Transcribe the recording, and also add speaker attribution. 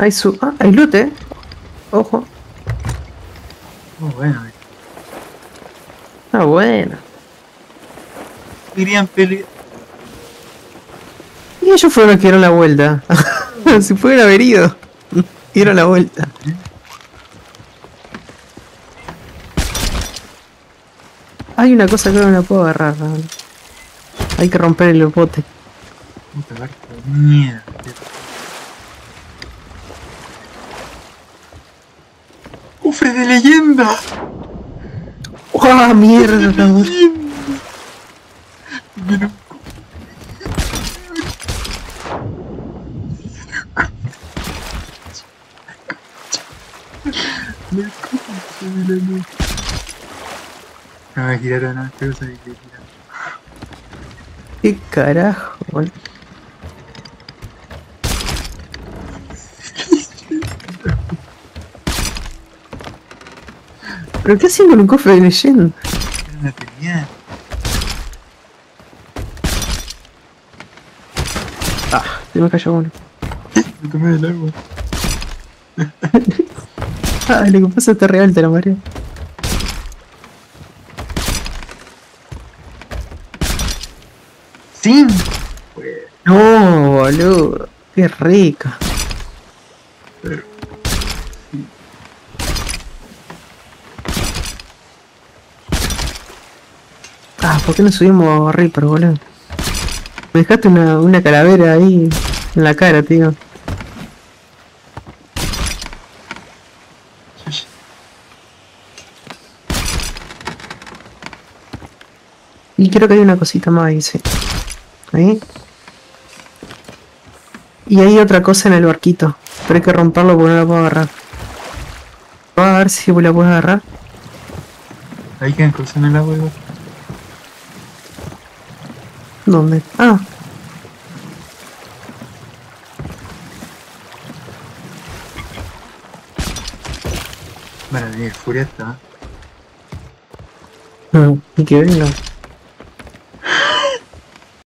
Speaker 1: Hay su... Ah, hay loot, ojo.
Speaker 2: Oh, bueno.
Speaker 1: Ah, bueno.
Speaker 2: Querían pelear.
Speaker 1: Y ellos fueron los que dieron la vuelta. Si pudieron haber ido. Dieron la vuelta. Hay una cosa que no la puedo agarrar. ¿No? Hay que romper el bote.
Speaker 2: Puta barco de mierda. ¡Cofre de leyenda!
Speaker 1: ¡Oh, mierda!
Speaker 2: No me giraron nada, pero sabía que giraron.
Speaker 1: ¿Qué carajo? Bueno. ¿Pero qué hacen con un cofre de leyenda?
Speaker 2: No tenía.
Speaker 1: Ah, se me cayó uno.
Speaker 2: Me tomé del agua.
Speaker 1: Ah, lo que pasa está real, te la mareo.
Speaker 2: ¡Sí!
Speaker 1: No, boludo. Qué rica. Ah, ¿por qué no subimos a Reaper, boludo? Me dejaste una calavera ahí en la cara, tío. Y creo que hay una cosita más ahí, sí. Ahí. Y hay otra cosa en el barquito. Pero hay que romperlo porque no la puedo agarrar. Vamos a ver si la puedes agarrar.
Speaker 2: Ahí quedan cosas en el agua igual.
Speaker 1: ¿Dónde? Ah.
Speaker 2: Van a venir furia hasta.
Speaker 1: Y que venga.